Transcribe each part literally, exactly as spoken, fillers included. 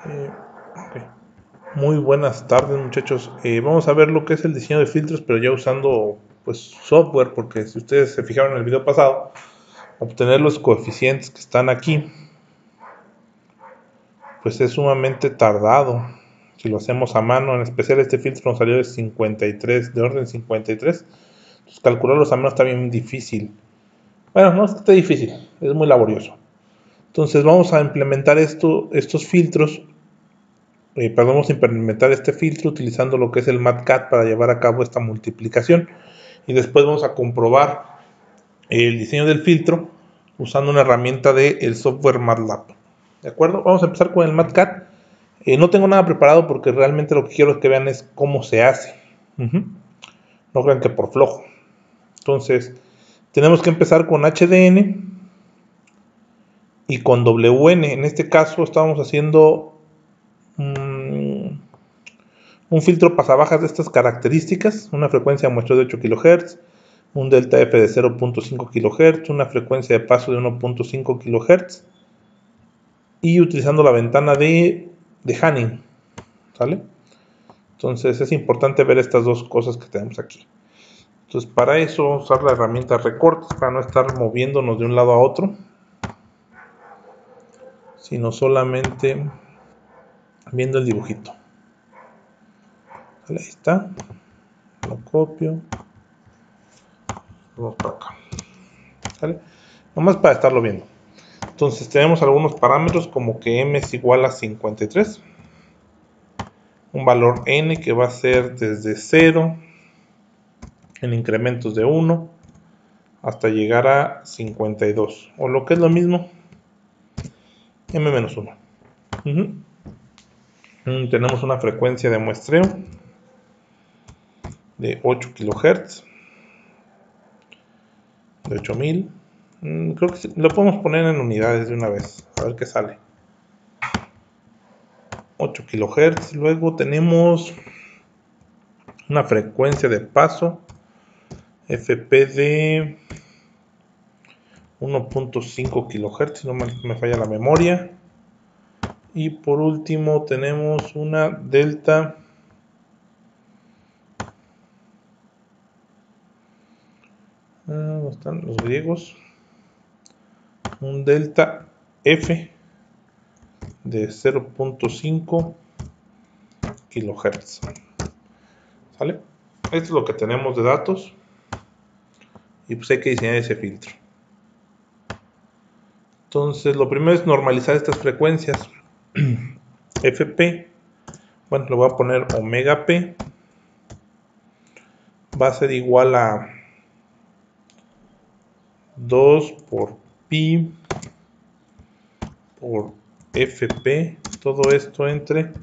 Eh, okay. Muy buenas tardes, muchachos. Eh, vamos a ver lo que es el diseño de filtros, pero ya usando pues software, porque si ustedes se fijaron en el video pasado, obtener los coeficientes que están aquí pues es sumamente tardado. Si lo hacemos a mano, en especial este filtro nos salió de cincuenta y tres, de orden cincuenta y tres. Entonces calcularlos a mano está bien difícil. Bueno, no es que esté difícil, es muy laborioso. Entonces vamos a implementar esto, estos filtros Eh, perdón, vamos a implementar este filtro utilizando lo que es el MatCat para llevar a cabo esta multiplicación, y después vamos a comprobar el diseño del filtro usando una herramienta del software MATLAB. ¿De acuerdo? Vamos a empezar con el MatCat. Eh, no tengo nada preparado porque realmente lo que quiero es que vean es cómo se hace. Uh-huh. No crean que por flojo. Entonces, tenemos que empezar con H D N y con W N. En este caso estamos haciendo mmm, un filtro pasabajas de estas características, una frecuencia de muestreo de ocho kilohertz, un delta F de cero punto cinco kilohertz, una frecuencia de paso de uno punto cinco kilohertz, y utilizando la ventana de, de Hanning, ¿sale? Entonces es importante ver estas dos cosas que tenemos aquí. Entonces para eso vamos a usar la herramienta recortes para no estar moviéndonos de un lado a otro, sino solamente viendo el dibujito. ¿Sale? Ahí está, lo copio, vamos para acá. ¿Sale? Nomás para estarlo viendo. Entonces tenemos algunos parámetros como que m es igual a cincuenta y tres, un valor n que va a ser desde cero en incrementos de uno hasta llegar a cincuenta y dos, o lo que es lo mismo, m menos uno. Uh-huh. Mm, tenemos una frecuencia de muestreo de ocho kilohertz, de ocho mil. Mm, creo que sí, lo podemos poner en unidades de una vez, a ver qué sale. ocho kilohertz. Luego tenemos una frecuencia de paso F P de uno punto cinco kilohertz, si no me falla la memoria. Y por último tenemos una delta ah, ¿dónde están los griegos? Un delta F de cero punto cinco kilohertz. ¿Sale? Esto es lo que tenemos de datos, y pues hay que diseñar ese filtro. Entonces lo primero es normalizar estas frecuencias. F P, bueno, lo voy a poner omega P, va a ser igual a dos por pi por F P, todo esto entre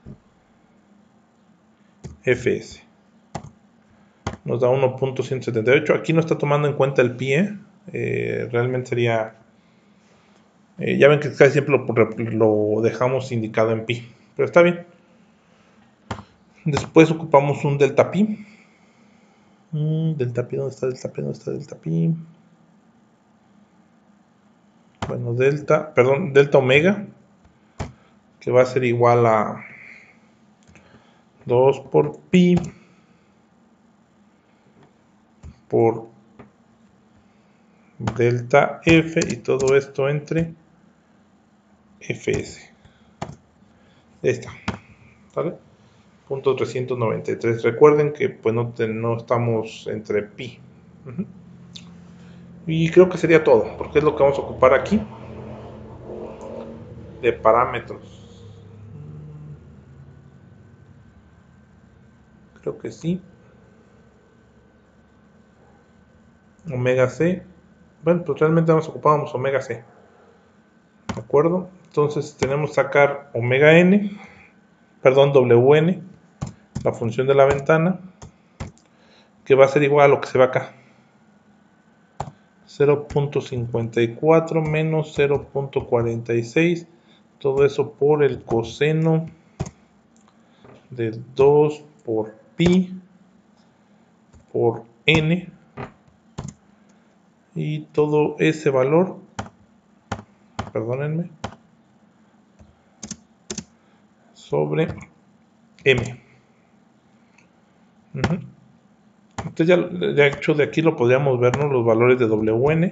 F S. Nos da uno punto ciento setenta y ocho. Aquí no está tomando en cuenta el pi, ¿eh? Eh, realmente sería... Eh, ya ven que casi siempre lo, lo dejamos indicado en pi, pero está bien. Después ocupamos un delta pi. Mm, delta pi, ¿dónde está delta pi? ¿Dónde está delta pi? Bueno, delta, perdón, delta omega, que va a ser igual a dos por pi por delta F, y todo esto entre F S. Ahí está, ¿vale? Punto trescientos noventa y tres. Recuerden que pues no, te, no estamos entre pi. Uh-huh. Y creo que sería todo, porque es lo que vamos a ocupar aquí de parámetros. Creo que sí. Omega C. Bueno, pues realmente nos ocupábamos omega C. ¿De acuerdo? Entonces tenemos que sacar omega n, perdón, W N, la función de la ventana, que va a ser igual a lo que se ve acá. cero punto cincuenta y cuatro menos cero punto cuarenta y seis, todo eso por el coseno de dos por pi por n, y todo ese valor, perdónenme, sobre M. Uh-huh. Entonces ya de hecho de aquí lo podríamos ver, ¿no? Los valores de W N.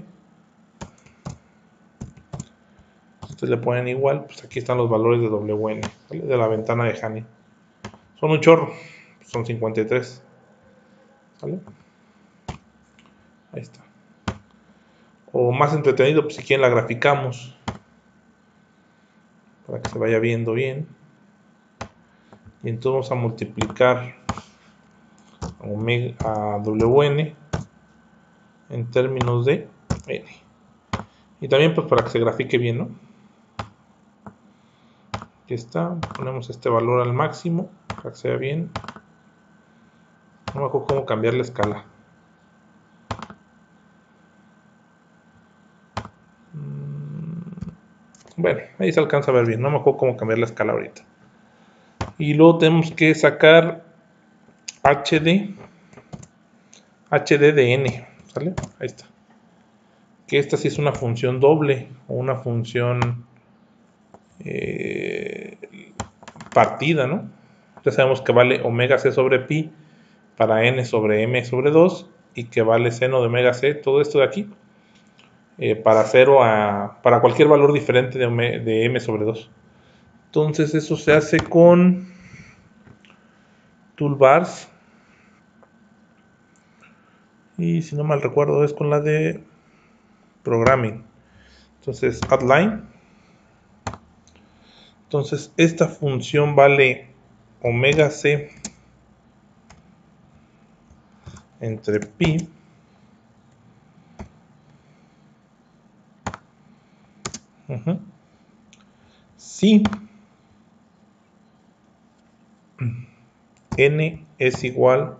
Ustedes le ponen igual, pues aquí están los valores de W N, ¿vale? De la ventana de Haney. Son un chorro, son cincuenta y tres. ¿Vale? Ahí está. O más entretenido, pues si quieren la graficamos para que se vaya viendo bien. Y entonces vamos a multiplicar a, a W N en términos de N. Y también pues para que se grafique bien, ¿no? Aquí está, ponemos este valor al máximo para que se vea bien. No me acuerdo cómo cambiar la escala. Bueno, ahí se alcanza a ver bien, no me acuerdo cómo cambiar la escala ahorita. Y luego tenemos que sacar H D, H D de N, ¿sale? Ahí está. Que esta sí es una función doble o una función eh, partida, ¿no? Ya sabemos que vale omega c sobre pi para n sobre m sobre dos y que vale seno de omega c, todo esto de aquí, eh, para cero a, para cualquier valor diferente de, omega, de m sobre dos. Entonces eso se hace con toolbars y si no mal recuerdo es con la de programming. Entonces add line. Entonces esta función vale omega c entre pi uh-huh, si n es igual,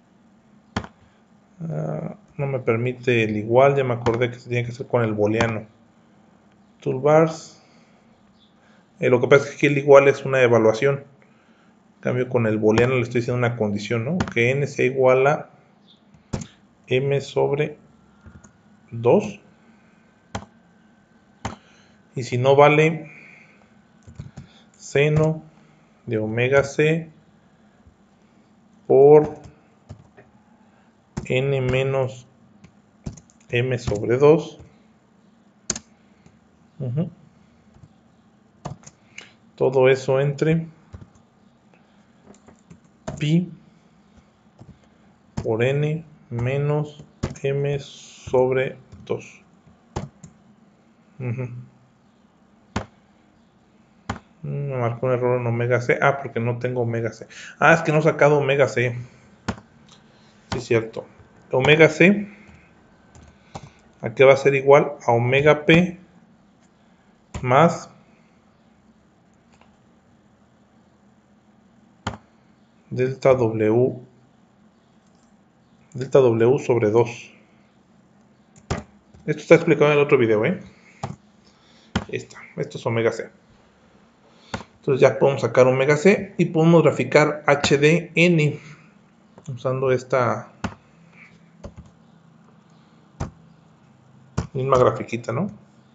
uh, no me permite el igual, ya me acordé que se tiene que hacer con el booleano. Toolbars, eh, lo que pasa es que aquí el igual es una evaluación, en cambio con el booleano le estoy diciendo una condición, ¿no? Que n sea igual a m sobre dos, y si no vale seno de omega c por n menos m sobre dos. Uh-huh. Todo eso entre pi por n menos m sobre dos. Uh-huh. Me marcó un error en omega c. Ah, porque no tengo omega c. Ah, es que no he sacado omega c. Sí, es cierto. Omega c, aquí va a ser igual a omega p más delta w, delta w sobre dos. Esto está explicado en el otro video, ¿eh? Ahí está. Esto es omega c. Entonces ya podemos sacar omega c y podemos graficar h de n usando esta misma grafiquita, ¿no?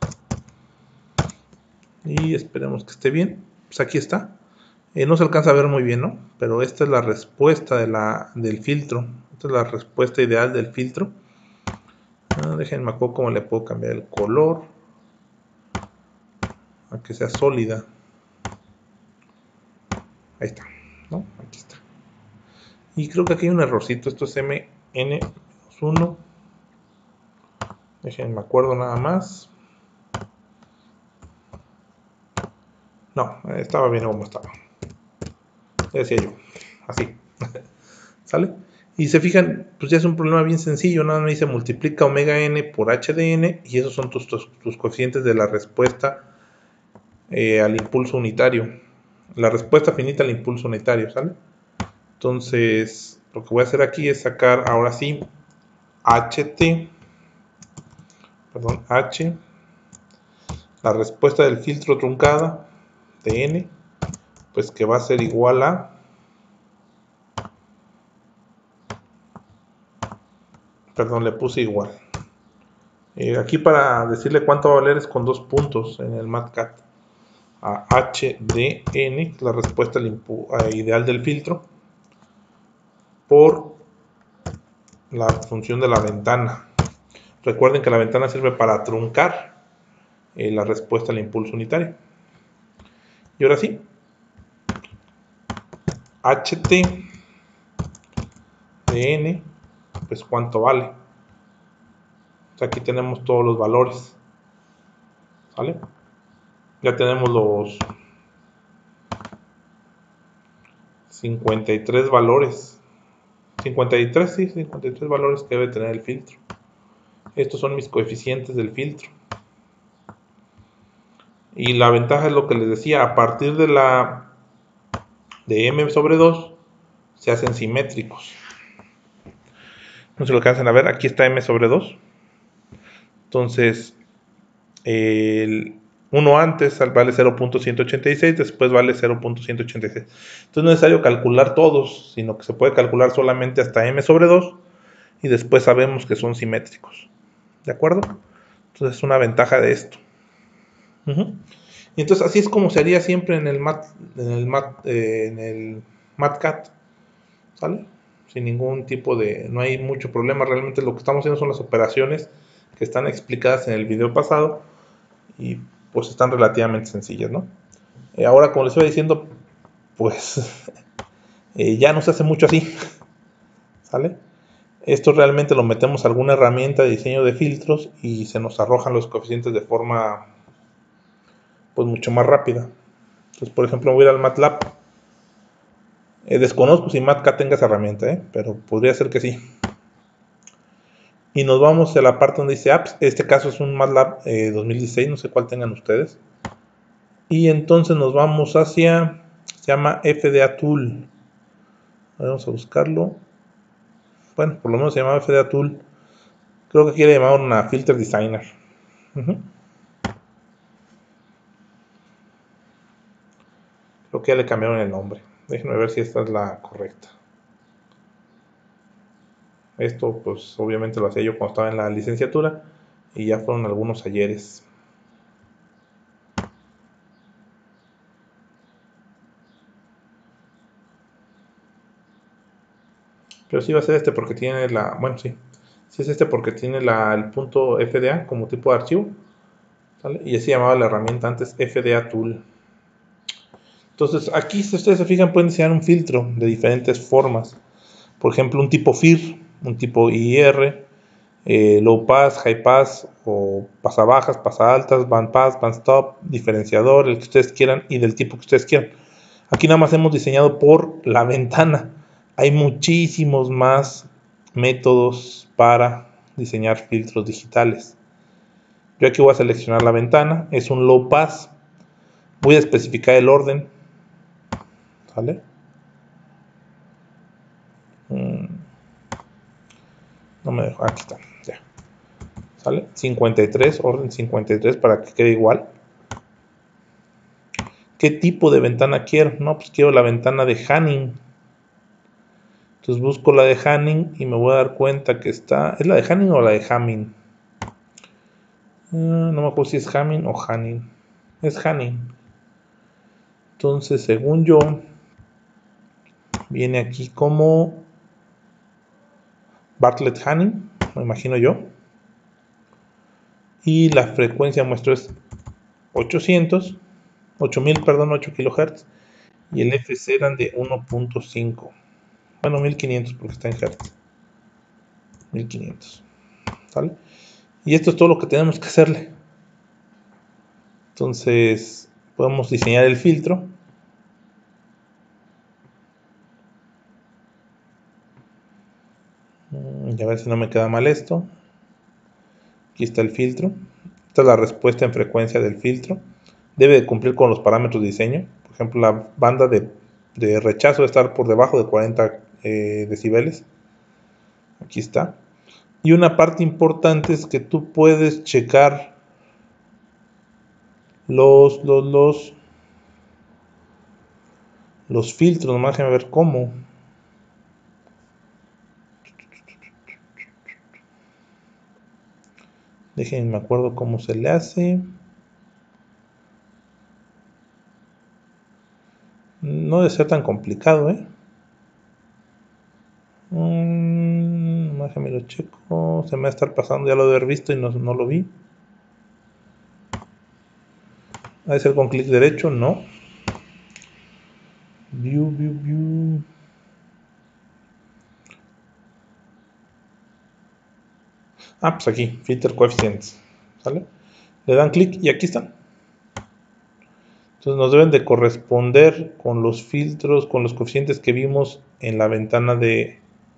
Y esperemos que esté bien. Pues aquí está. Eh, no se alcanza a ver muy bien, ¿no? Pero esta es la respuesta de la, del filtro. Esta es la respuesta ideal del filtro. Ah, déjenme acuerdo cómo le puedo cambiar el color a que sea sólida. Ahí está, ¿no? Aquí está. Y creo que aquí hay un errorcito. Esto es M N uno. Déjenme acuerdo nada más. No, estaba bien como estaba. Ya decía yo. Así. ¿Sale? Y se fijan, pues ya es un problema bien sencillo. Nada más me dice multiplica omega n por h de n. Y esos son tus, tus, tus coeficientes de la respuesta eh, al impulso unitario. La respuesta finita al impulso unitario, ¿sale? Entonces, lo que voy a hacer aquí es sacar ahora sí ht, perdón, h, la respuesta del filtro truncada de n, pues que va a ser igual a, perdón, le puse igual. Eh, aquí para decirle cuánto va a valer es con dos puntos en el MatCat. a H D N, la respuesta ideal del filtro, por la función de la ventana. Recuerden que la ventana sirve para truncar eh, la respuesta al impulso unitario. Y ahora sí, H T de N, pues cuánto vale. O sea, aquí tenemos todos los valores. ¿Vale? Ya tenemos los cincuenta y tres valores. cincuenta y tres, sí, cincuenta y tres valores que debe tener el filtro. Estos son mis coeficientes del filtro. Y la ventaja es lo que les decía, a partir de la de m sobre dos se hacen simétricos. No se lo alcanzan a ver, aquí está m sobre dos. Entonces, el uno antes vale cero punto ciento ochenta y seis, después vale cero punto ciento ochenta y seis. Entonces no es necesario calcular todos, sino que se puede calcular solamente hasta m sobre dos y después sabemos que son simétricos. ¿De acuerdo? Entonces es una ventaja de esto. Uh-huh. Y entonces así es como se haría siempre en el mat, en el mat, eh, en el MatCat, ¿sale? Sin ningún tipo de, no hay mucho problema. Realmente lo que estamos haciendo son las operaciones que están explicadas en el video pasado y pues están relativamente sencillas, ¿no? Eh, ahora, como les iba diciendo, pues eh, ya no se hace mucho así, ¿sale? Esto realmente lo metemos a alguna herramienta de diseño de filtros y se nos arrojan los coeficientes de forma pues mucho más rápida. Entonces, por ejemplo, voy a ir al MATLAB. Eh, desconozco si MatCat tenga esa herramienta, ¿eh? Pero podría ser que sí. Y nos vamos a la parte donde dice apps. Este caso es un MATLAB eh, dos mil dieciséis, no sé cuál tengan ustedes. Y entonces nos vamos hacia, se llama F D A Tool. Vamos a buscarlo. Bueno, por lo menos se llama F D A Tool. Creo que quiere llamar una Filter Designer. Uh-huh. Creo que ya le cambiaron el nombre. Déjenme ver si esta es la correcta. Esto pues obviamente lo hacía yo cuando estaba en la licenciatura y ya fueron algunos ayeres. Pero sí va a ser este porque tiene la, bueno sí, sí es este porque tiene la, el punto F D A como tipo de archivo, ¿sale? Y así llamaba la herramienta antes F D A Tool. Entonces aquí si ustedes se fijan pueden diseñar un filtro de diferentes formas. Por ejemplo un tipo F I R, un tipo I R, eh, low pass, high pass o pasa bajas, pasa altas, band pass, band stop, diferenciador, el que ustedes quieran y del tipo que ustedes quieran. Aquí nada más hemos diseñado por la ventana. Hay muchísimos más métodos para diseñar filtros digitales. Yo aquí voy a seleccionar la ventana, es un low pass. Voy a especificar el orden. ¿Sale? Mm, no me dejo, aquí está, ya. ¿Sale? cincuenta y tres, orden cincuenta y tres para que quede igual. ¿Qué tipo de ventana quiero? No, pues quiero la ventana de Hanning. Entonces busco la de Hanning y me voy a dar cuenta que está... ¿Es la de Hanning o la de Hamming? Uh, no me acuerdo si es Hamming o Hanning. Es Hanning. Entonces, según yo, viene aquí como Bartlett Hanning, me imagino yo. Y la frecuencia muestro es ochocientos, ocho mil, perdón, ocho kilohertz. Y el F C eran de uno punto cinco. Bueno, mil quinientos porque está en hertz. mil quinientos. ¿Sale? Y esto es todo lo que tenemos que hacerle. Entonces, podemos diseñar el filtro. Y a ver si no me queda mal esto. Aquí está el filtro. Esta es la respuesta en frecuencia del filtro. Debe de cumplir con los parámetros de diseño. Por ejemplo, la banda de, de rechazo debe estar por debajo de cuarenta eh, decibeles. Aquí está. Y una parte importante es que tú puedes checar los, los, los, los filtros. Nomás déjame ver cómo. Déjenme me acuerdo cómo se le hace. no debe ser tan complicado, ¿eh? Mm, déjame lo checo. Se me va a estar pasando, ya lo debe haber visto y no, no lo vi. ¿Ha de ser con clic derecho? No. View, view, view. Ah, pues aquí, filter coefficients. ¿Sale? Le dan clic y aquí están. Entonces nos deben de corresponder con los filtros, con los coeficientes que vimos en la ventana de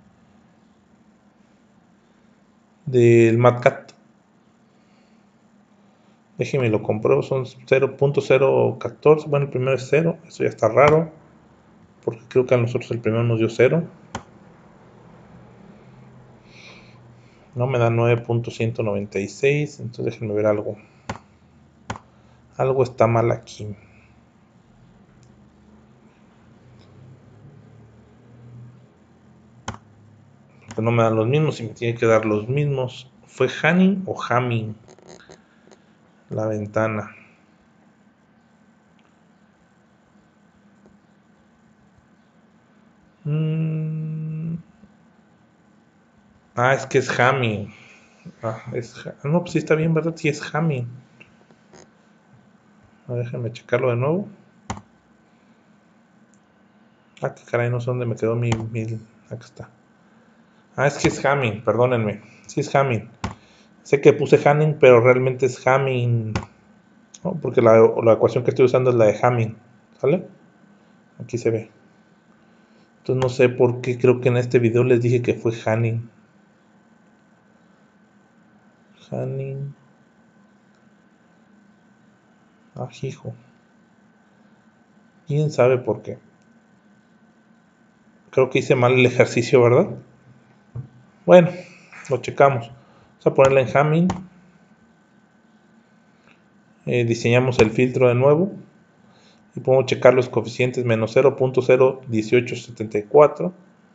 del MatCat. Déjenme lo compruebo, son cero punto cero uno cuatro. Bueno, el primero es cero, eso ya está raro, porque creo que a nosotros el primero nos dio cero. No me da nueve punto ciento noventa y seis, entonces déjenme ver algo. Algo está mal aquí. Porque no me dan los mismos y me tiene que dar los mismos. ¿Fue Hanning o Hamming? La ventana. Mm. Ah, es que es Hamming. Ah, es, no, pues sí está bien, ¿verdad? Sí es Hamming. Déjenme checarlo de nuevo. Ah, que caray, no sé dónde me quedó mi, mi... Acá está. Ah, es que es Hamming, perdónenme. Sí es Hamming. Sé que puse Hanning, pero realmente es Hamming, ¿no? Porque la, la ecuación que estoy usando es la de Hamming. ¿Sale? Aquí se ve. Entonces no sé por qué creo que en este video les dije que fue Hanning. Hanning. Ah, hijo. ¿Quién sabe por qué? Creo que hice mal el ejercicio, ¿verdad? Bueno, lo checamos. Vamos a ponerla en Hamming. Eh, diseñamos el filtro de nuevo. Y podemos checar los coeficientes menos cero punto cero uno ocho siete cuatro.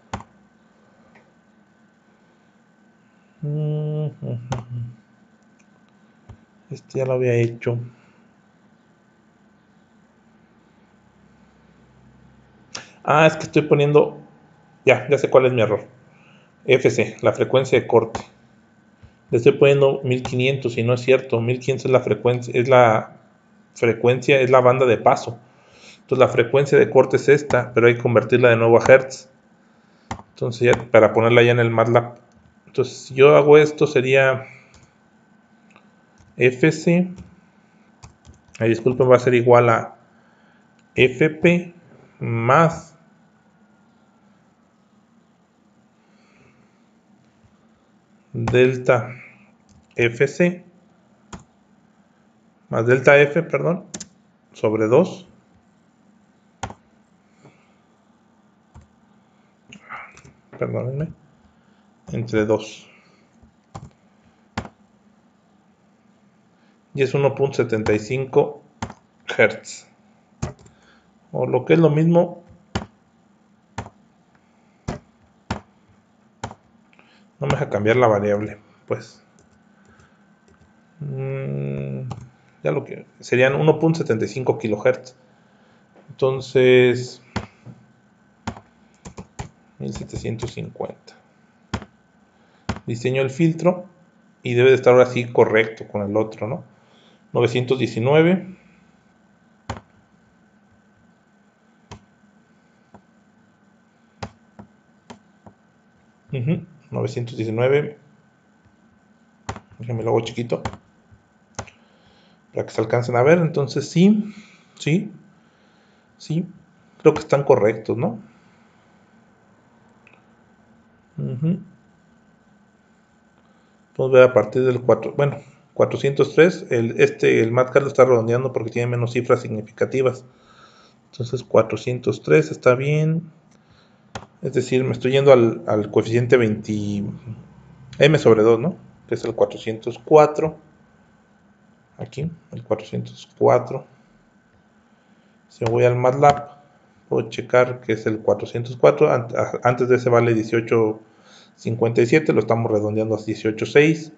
Este ya lo había hecho. Ah, es que estoy poniendo... Ya, ya sé cuál es mi error. F C, la frecuencia de corte. Le estoy poniendo mil quinientos y no es cierto. mil quinientos es la frecuencia, es la frecuencia, es la banda de paso. Entonces la frecuencia de corte es esta, pero hay que convertirla de nuevo a hertz. Entonces ya para ponerla ya en el MATLAB. Entonces si yo hago esto sería F C. Ay, disculpen, va a ser igual a F P más delta F C más delta F, perdón, sobre dos perdónenme, entre dos. Y es uno punto setenta y cinco Hz. O lo que es lo mismo, no me deja cambiar la variable, pues. Mm, ya lo que serían uno punto setenta y cinco kilohertz. Entonces, mil setecientos cincuenta. Diseño el filtro y debe de estar ahora sí correcto con el otro, ¿no? novecientos diecinueve. Uh-huh, novecientos diecinueve. Déjenme lo hago chiquito para que se alcancen a ver. Entonces sí, sí, sí, creo que están correctos, ¿no? Uh-huh. Podemos ver a partir del cuatro, bueno, cuatrocientos tres, el, este, el MatCat lo está redondeando porque tiene menos cifras significativas. Entonces cuatrocientos tres está bien. Es decir, me estoy yendo al, al coeficiente veinte, m sobre dos, ¿no? Que es el cuatrocientos cuatro. Aquí, el cuatrocientos cuatro. Si voy al MATLAB, puedo checar que es el cuatrocientos cuatro. Antes de ese vale dieciocho cincuenta y siete, lo estamos redondeando a dieciocho seis.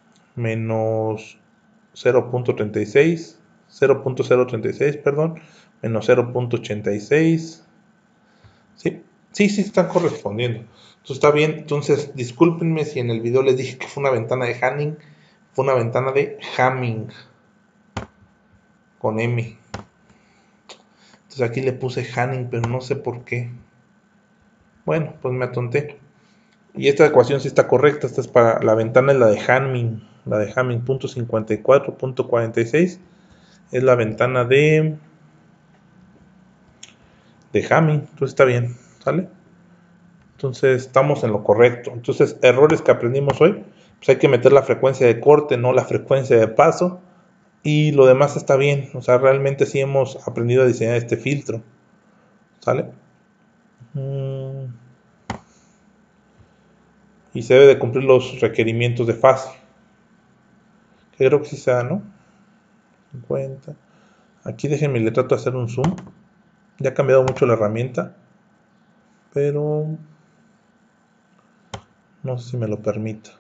Menos cero punto treinta y seis, cero punto cero treinta y seis, perdón, menos cero punto ochenta y seis. Sí, sí, sí están correspondiendo. Entonces está bien. Entonces, discúlpenme si en el video les dije que fue una ventana de Hanning. Fue una ventana de Hamming. Con M. Entonces aquí le puse Hanning, pero no sé por qué. Bueno, pues me atonté. Y esta ecuación sí está correcta. Esta es para la ventana, es la de Hamming. La de Hamming, punto cincuenta y cuatro punto cuarenta y seis. Es la ventana de... de Hamming. Entonces está bien. ¿Sale? Entonces estamos en lo correcto. Entonces, errores que aprendimos hoy, pues hay que meter la frecuencia de corte, no la frecuencia de paso. Y lo demás está bien. O sea, realmente sí hemos aprendido a diseñar este filtro. ¿Sale? Mm. Y se debe de cumplir los requerimientos de fase. Que creo que sí se da, ¿no? cincuenta. Aquí déjenme, le trato de hacer un zoom. Ya ha cambiado mucho la herramienta. Pero no sé si me lo permita.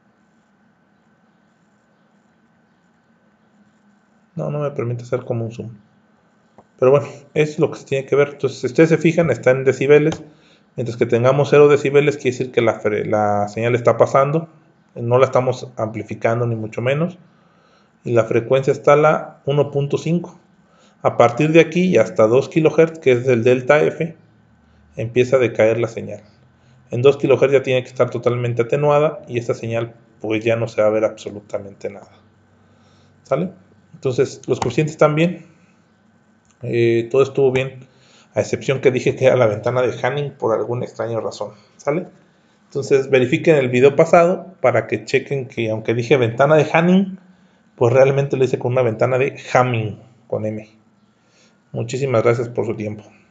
No, no me permite hacer como un zoom. Pero bueno, es lo que se tiene que ver. Entonces, si ustedes se fijan, está en decibeles. Mientras que tengamos cero decibeles, quiere decir que la, la señal está pasando. No la estamos amplificando ni mucho menos. Y la frecuencia está a la uno punto cinco. A partir de aquí y hasta dos kilohertz, que es el delta F, empieza a decaer la señal. En dos kilohertz ya tiene que estar totalmente atenuada y esta señal pues ya no se va a ver absolutamente nada. ¿Sale? Entonces los coeficientes están bien. Eh, todo estuvo bien, a excepción que dije que era la ventana de Hanning por alguna extraña razón. ¿Sale? Entonces verifiquen el video pasado para que chequen que aunque dije ventana de Hanning, pues realmente lo hice con una ventana de Hamming con M. Muchísimas gracias por su tiempo.